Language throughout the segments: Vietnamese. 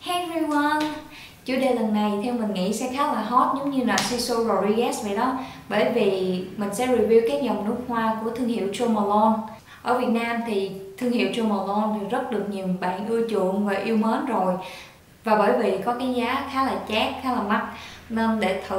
Hey everyone! Chủ đề lần này theo mình nghĩ sẽ khá là hot giống như là Narciso Rodriguez vậy đó. Bởi vì mình sẽ review các dòng nước hoa của thương hiệu Jo Malone. Ở Việt Nam thì thương hiệu Jo Malone thì rất được nhiều bạn ưa chuộng và yêu mến rồi. Và bởi vì có cái giá khá là chát, khá là mắc, nên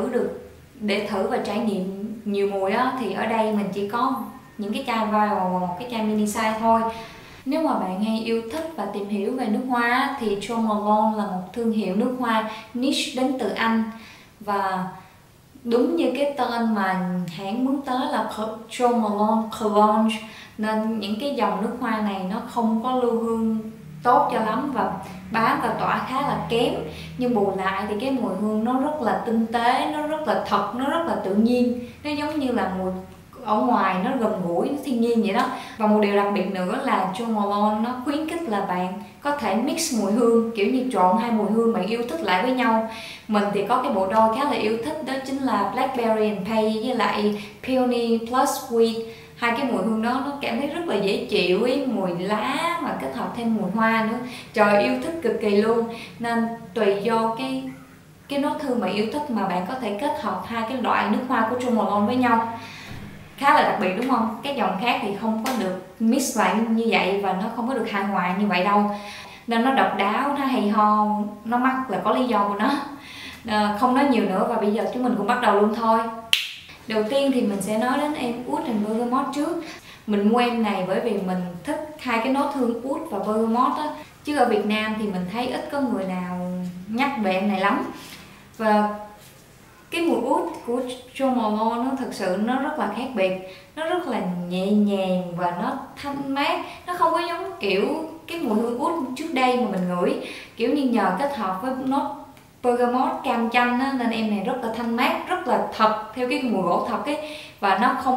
để thử và trải nghiệm nhiều mùi á, thì ở đây mình chỉ có những cái chai vial và một cái chai mini size thôi. Nếu mà bạn hay yêu thích và tìm hiểu về nước hoa thì Jo Malone là một thương hiệu nước hoa niche đến từ Anh. Và đúng như cái tên mà hãng hướng tới là Jo Malone Cologne, nên những cái dòng nước hoa này nó không có lưu hương tốt cho lắm và bám và tỏa khá là kém. Nhưng bù lại thì cái mùi hương nó rất là tinh tế, nó rất là thật, nó rất là tự nhiên. Nó giống như là mùi ở ngoài, nó gần gũi, nó thiên nhiên vậy đó. Và một điều đặc biệt nữa là Jo Malone nó khuyến khích là bạn có thể mix mùi hương, kiểu như trộn hai mùi hương bạn yêu thích lại với nhau. Mình thì có cái bộ đôi khá là yêu thích, đó chính là Blackberry and Pay với lại Peony Plus Sweet. Hai cái mùi hương đó nó cảm thấy rất là dễ chịu ấy, mùi lá mà kết hợp thêm mùi hoa nữa. Trời, yêu thích cực kỳ luôn. Nên tùy do cái nốt hương bạn yêu thích mà bạn có thể kết hợp hai cái loại nước hoa của Jo Malone với nhau. Khá là đặc biệt đúng không? Các dòng khác thì không có được mix lại như vậy và nó không có được hài hòa như vậy đâu. Nên nó độc đáo, nó hay ho, nó mắc là có lý do của nó. Không nói nhiều nữa và bây giờ chúng mình cũng bắt đầu luôn thôi. Đầu tiên thì mình sẽ nói đến em Oud and Bergamot trước. Mình mua em này bởi vì mình thích hai cái nốt hương Oud và Bergamot á. Chứ ở Việt Nam thì mình thấy ít có người nào nhắc về em này lắm. Và cái mùi Oud của Jo Malone nó thực sự nó rất là khác biệt. Nó rất là nhẹ nhàng và nó thanh mát. Nó không có giống kiểu cái mùi hương Oud trước đây mà mình ngửi. Kiểu như nhờ kết hợp với nốt Bergamot cam chanh á, nên em này rất là thanh mát, rất là thật theo cái mùi gỗ thật ấy. Và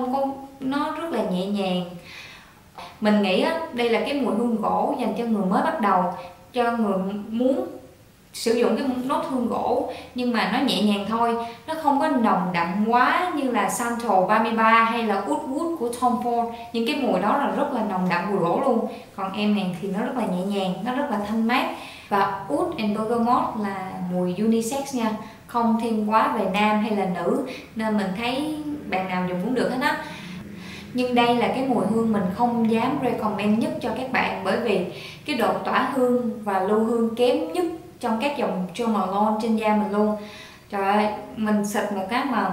nó rất là nhẹ nhàng. Mình nghĩ á, đây là cái mùi hương gỗ dành cho người mới bắt đầu, cho người muốn sử dụng cái nốt hương gỗ nhưng mà nó nhẹ nhàng thôi, nó không có nồng đậm quá như là Santal 33 hay là Oud Wood của Tom Ford. Những cái mùi đó là rất là nồng đậm mùi gỗ luôn. Còn em này thì nó rất là nhẹ nhàng, nó rất là thanh mát. Và Oud and Bergamot là mùi unisex nha, không thiên quá về nam hay là nữ, nên mình thấy bạn nào dùng cũng được hết á. Nhưng đây là cái mùi hương mình không dám recommend nhất cho các bạn, bởi vì cái độ tỏa hương và lưu hương kém nhất trong các dòng Jo Malone trên da mình luôn. Trời ơi, mình xịt một cái mà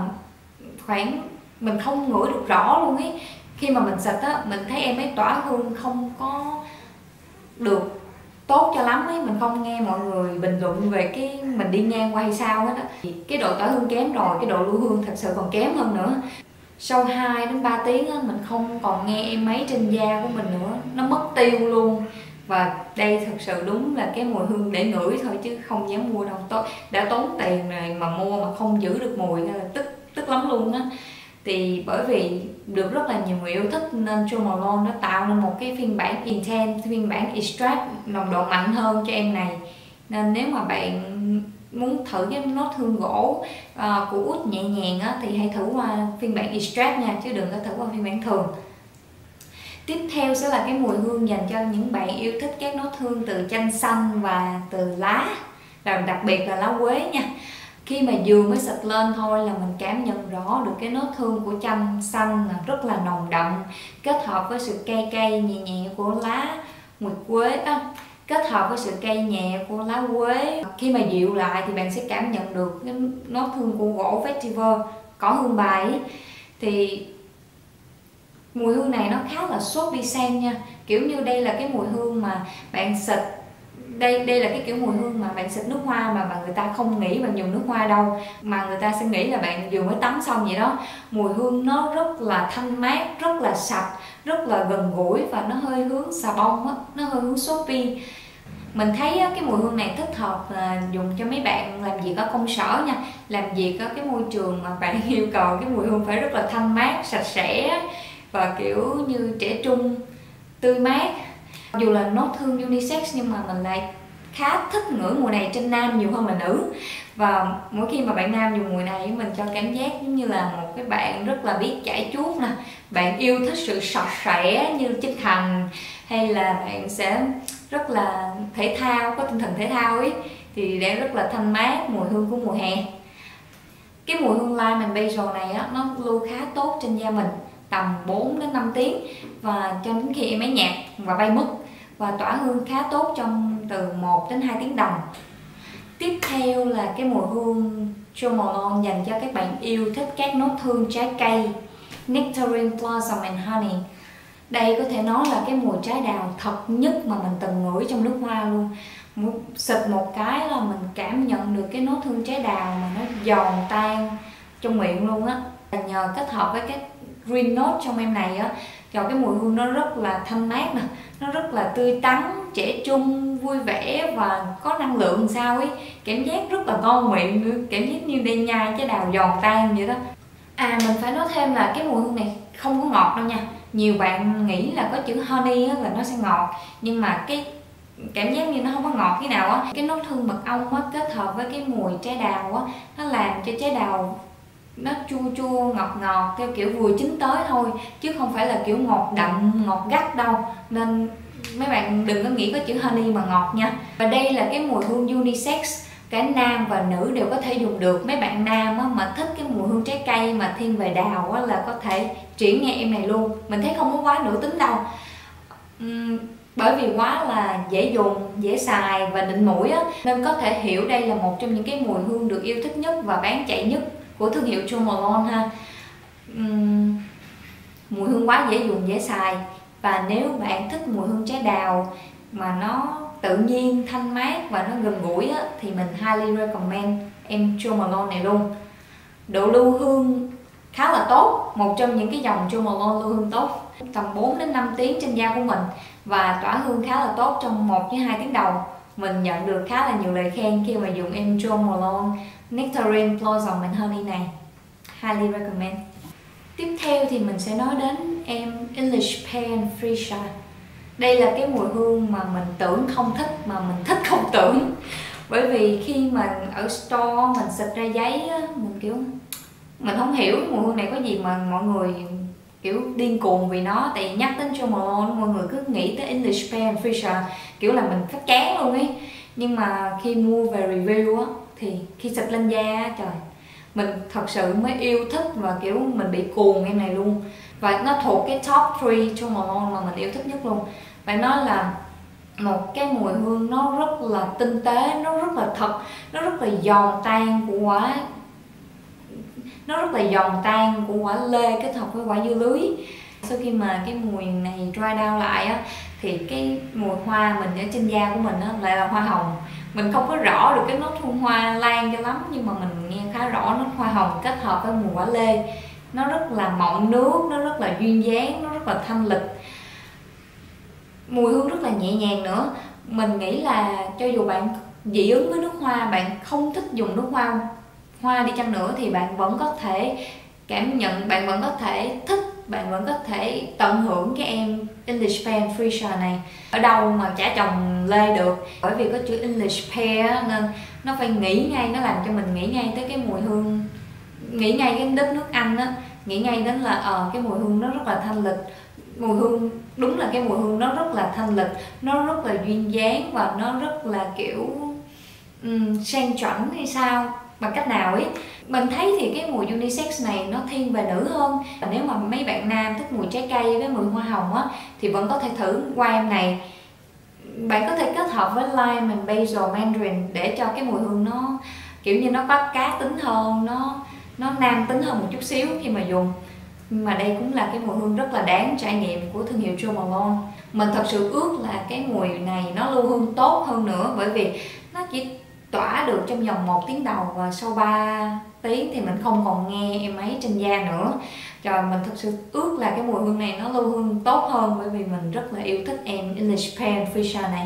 mình không ngửi được rõ luôn ấy. Khi mà mình xịt á, mình thấy em ấy tỏa hương không có được tốt cho lắm ấy. Mình không nghe mọi người bình luận về cái mình đi ngang qua hay sao hết á. Cái độ tỏa hương kém rồi, cái độ lưu hương thật sự còn kém hơn nữa. Sau 2 đến 3 tiếng á, mình không còn nghe em ấy trên da của mình nữa, nó mất tiêu luôn. Và đây thực sự đúng là cái mùi hương để ngửi thôi chứ không dám mua đâu. Đã tốn tiền rồi mà mua mà không giữ được mùi là tức lắm luôn á. Thì bởi vì được rất là nhiều người yêu thích nên Jo Malone đã tạo nên một cái phiên bản Intense, phiên bản Extract nồng độ mạnh hơn cho em này. Nên nếu mà bạn muốn thử cái nốt hương gỗ của Oud nhẹ nhàng á, thì hãy thử qua phiên bản Extract nha, chứ đừng có thử qua phiên bản thường. Tiếp theo sẽ là cái mùi hương dành cho những bạn yêu thích các nốt hương từ chanh xanh và từ lá, và đặc biệt là lá quế nha. Khi mà vừa mới xịt lên thôi là mình cảm nhận rõ được cái nốt hương của chanh xanh là rất là nồng đậm, kết hợp với sự cay cay nhẹ nhẹ của lá nguyệt quế á, kết hợp với sự cay nhẹ của lá quế. Khi mà dịu lại thì bạn sẽ cảm nhận được cái nốt hương của gỗ vetiver, cỏ hương bài ấy. Thì mùi hương này nó khá là soapy scent nha. Kiểu như đây là cái mùi hương mà bạn xịt, đây là cái kiểu mùi hương mà bạn xịt nước hoa mà người ta không nghĩ bạn dùng nước hoa đâu, mà người ta sẽ nghĩ là bạn vừa mới tắm xong vậy đó. Mùi hương nó rất là thanh mát, rất là sạch, rất là gần gũi và nó hơi hướng xà bông á, nó hơi hướng soapy. Mình thấy cái mùi hương này thích hợp là dùng cho mấy bạn làm việc ở công sở nha, làm việc ở cái môi trường mà bạn yêu cầu cái mùi hương phải rất là thanh mát, sạch sẽ và kiểu như trẻ trung, tươi mát. Dù là nốt hương unisex nhưng mà mình lại khá thích ngửi mùi này trên nam nhiều hơn là nữ. Và mỗi khi mà bạn nam dùng mùi này mình cho cảm giác giống như là một cái bạn rất là biết chải chuốt nè, bạn yêu thích sự sạch sẽ như Trinh Thành hay là bạn sẽ rất là thể thao, có tinh thần thể thao ấy, thì để rất là thanh mát, mùi hương của mùa hè. Cái mùi hương Lime and Basil này á, nó lưu khá tốt trên da mình tầm 4 đến 5 tiếng và cho đến khi em ấy nhạt và bay mất, và tỏa hương khá tốt trong từ 1 đến 2 tiếng đồng. Tiếp theo là cái mùi hương Jo Malone dành cho các bạn yêu thích các nốt hương trái cây, Nectarine Blossom and Honey. Đây có thể nói là cái mùi trái đào thật nhất mà mình từng ngửi trong nước hoa luôn. Xịt một cái là mình cảm nhận được cái nốt hương trái đào mà nó giòn tan trong miệng luôn á. Nhờ kết hợp với cái green note trong em này á, cho cái mùi hương nó rất là thanh mát nè, nó rất là tươi tắn, trẻ trung, vui vẻ và có năng lượng sao ấy. Cảm giác rất là ngon miệng nữa, cảm giác như đang nhai trái đào giòn tan vậy đó. Mình phải nói thêm là cái mùi hương này không có ngọt đâu nha. Nhiều bạn nghĩ là có chữ honey á, là nó sẽ ngọt, nhưng mà cái cảm giác như nó không có ngọt thế nào á. Cái nốt hương mật ong á, kết hợp với cái mùi trái đào á, nó làm cho trái đào nó chua chua ngọt ngọt theo kiểu vừa chín tới thôi, chứ không phải là kiểu ngọt đậm, ngọt gắt đâu. Nên mấy bạn đừng có nghĩ có chữ honey mà ngọt nha. Và đây là cái mùi hương unisex, cả nam và nữ đều có thể dùng được. Mấy bạn nam á, mà thích cái mùi hương trái cây mà thiên về đào á, là có thể chuyển nghe em này luôn. Mình thấy không có quá nữ tính đâu, bởi vì quá là dễ dùng, dễ xài và nịnh mũi á, nên có thể hiểu đây là một trong những cái mùi hương được yêu thích nhất và bán chạy nhất của thương hiệu Jo Malone ha. Mùi hương quá dễ dùng, dễ xài, và nếu bạn thích mùi hương trái đào mà nó tự nhiên, thanh mát và nó gần gũi á, thì mình highly recommend em Jo Malone này luôn. Độ lưu hương khá là tốt, một trong những cái dòng Jo Malone lưu hương tốt, tầm 4 đến 5 tiếng trên da của mình, và tỏa hương khá là tốt trong 1 đến 2 tiếng đầu. Mình nhận được khá là nhiều lời khen khi mà dùng em Jo Malone Nectarine Blossom and Honey này. Highly recommend. Tiếp theo thì mình sẽ nói đến em English Pear and Freesia. Đây là cái mùi hương mà mình tưởng không thích mà mình thích không tưởng. Bởi vì khi mà ở store mình xịt ra giấy á, mình kiểu mình không hiểu mùi hương này có gì mà mọi người kiểu điên cuồng vì nó. Tại vì nhắc đến Jo Malone mọi người cứ nghĩ tới English Pear and Freesia, kiểu là mình phát chán luôn ấy. Nhưng mà khi mua về review á, thì khi xịt lên da trời, mình thật sự mới yêu thích và kiểu mình bị cuồng em này luôn. Và nó thuộc cái top 3 Jo Malone mà mình yêu thích nhất luôn. Phải nói là một cái mùi hương nó rất là tinh tế, nó rất là thật, nó rất là giòn tan của quả, nó rất là giòn tan của quả lê kết hợp với quả dưa lưới. Sau khi mà cái mùi này dry down lại á, thì cái mùi hoa mình ở trên da của mình á lại là hoa hồng. Mình không có rõ được cái nốt hương hoa lan cho lắm, nhưng mà mình nghe khá rõ nốt hoa hồng kết hợp với mùi quả lê. Nó rất là mọng nước, nó rất là duyên dáng, nó rất là thanh lịch. Mùi hương rất là nhẹ nhàng nữa. Mình nghĩ là cho dù bạn dị ứng với nước hoa, bạn không thích dùng nước hoa đi chăng nữa, thì bạn vẫn có thể cảm nhận, bạn vẫn có thể thích, bạn vẫn có thể tận hưởng cái em English Pear and Freesia này. Ở đâu mà chả trồng lê được, bởi vì có chữ English Pear nên nó phải nghĩ ngay, nó làm cho mình nghĩ ngay tới cái mùi hương, nghĩ ngay cái đất nước Anh á, nghĩ ngay đến là cái mùi hương nó rất là thanh lịch. Mùi hương, đúng là cái mùi hương nó rất là thanh lịch, nó rất là duyên dáng và nó rất là kiểu sang chảnh hay sao, bằng cách nào ấy. Mình thấy thì cái mùi unisex này nó thiên về nữ hơn. Nếu mà mấy bạn nam thích mùi trái cây với mùi hoa hồng á, thì vẫn có thể thử qua em này. Bạn có thể kết hợp với lime and basil mandarin để cho cái mùi hương nó kiểu như nó có cá tính hơn, nó nam tính hơn một chút xíu khi mà dùng. Nhưng mà đây cũng là cái mùi hương rất là đáng trải nghiệm của thương hiệu Jo Malone. Mình thật sự ước là cái mùi này nó lưu hương tốt hơn nữa, bởi vì nó chỉ tỏa được trong vòng 1 tiếng đầu, và sau 3 tiếng thì mình không còn nghe em ấy trên da nữa. Rồi mình thật sự ước là cái mùi hương này nó lưu hương tốt hơn, bởi vì mình rất là yêu thích em English Pear and Freesia này.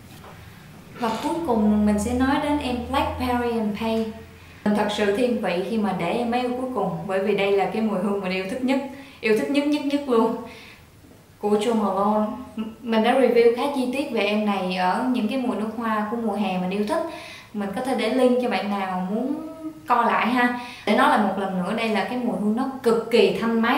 Và cuối cùng mình sẽ nói đến em Blackberry and Pay. Mình thật sự thiên vị khi mà để em ấy cuối cùng, bởi vì đây là cái mùi hương mình yêu thích nhất luôn của Jo Malone. Mình đã review khá chi tiết về em này ở những cái mùi nước hoa của mùa hè mình yêu thích. Mình có thể để link cho bạn nào muốn coi lại ha. Để nói là một lần nữa, đây là cái mùi hương nó cực kỳ thanh mát,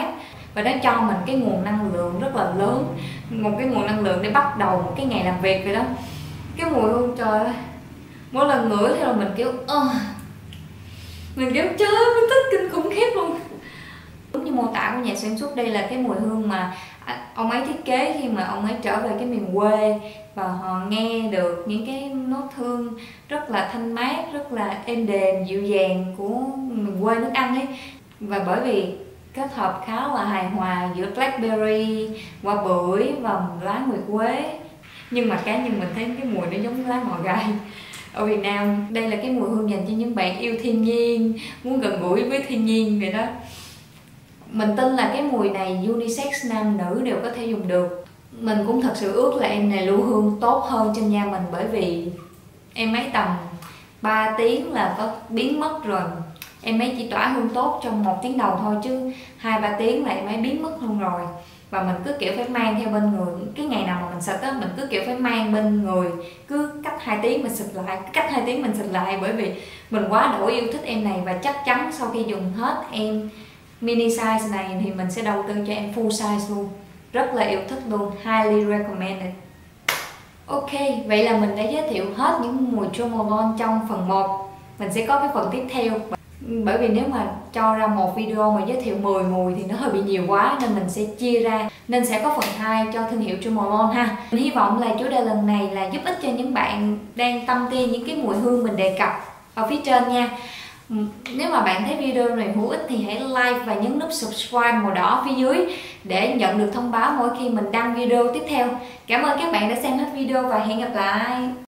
và nó cho mình cái nguồn năng lượng rất là lớn, một cái nguồn năng lượng để bắt đầu một cái ngày làm việc vậy đó. Cái mùi hương trời ơi, mỗi lần ngửi thì là mình kiểu mình kiểu trời ơi, mình thích kinh khủng khiếp luôn. Đúng như mô tả của nhà sản xuất, đây là cái mùi hương mà ông ấy thiết kế khi mà ông ấy trở về cái miền quê và họ nghe được những cái nốt hương rất là thanh mát, rất là êm đềm, dịu dàng của miền quê nước Anh ấy. Và bởi vì kết hợp khá là hài hòa giữa blackberry, hoa bưởi và lá nguyệt quế. Nhưng mà cá nhân mình thấy cái mùi nó giống lá ngò gai. Ở Việt Nam đây là cái mùi hương dành cho những bạn yêu thiên nhiên, muốn gần gũi với thiên nhiên vậy đó. Mình tin là cái mùi này unisex nam nữ đều có thể dùng được. Mình cũng thật sự ước là em này lưu hương tốt hơn trên da mình, bởi vì em ấy tầm 3 tiếng là có biến mất rồi. Em ấy chỉ tỏa hương tốt trong 1 tiếng đầu thôi, chứ 2-3 tiếng là em ấy biến mất luôn rồi. Và mình cứ kiểu phải mang theo bên người. Cái ngày nào mà mình xịt á, mình cứ kiểu phải mang bên người, cứ cách 2 tiếng mình xịt lại, cách 2 tiếng mình xịt lại. Bởi vì mình quá đỗi yêu thích em này, và chắc chắn sau khi dùng hết em mini size này thì mình sẽ đầu tư cho em full size luôn. Rất là yêu thích luôn, highly recommended. Ok, vậy là mình đã giới thiệu hết những mùi Jo Malone trong phần 1. Mình sẽ có cái phần tiếp theo. Bởi vì nếu mà cho ra một video mà giới thiệu 10 mùi thì nó hơi bị nhiều quá, nên mình sẽ chia ra. Nên sẽ có phần 2 cho thương hiệu Jo Malone ha. Mình hy vọng là chủ đề lần này là giúp ích cho những bạn đang tâm tiên những cái mùi hương mình đề cập ở phía trên nha. Nếu mà bạn thấy video này hữu ích thì hãy like và nhấn nút subscribe màu đỏ phía dưới để nhận được thông báo mỗi khi mình đăng video tiếp theo. Cảm ơn các bạn đã xem hết video và hẹn gặp lại.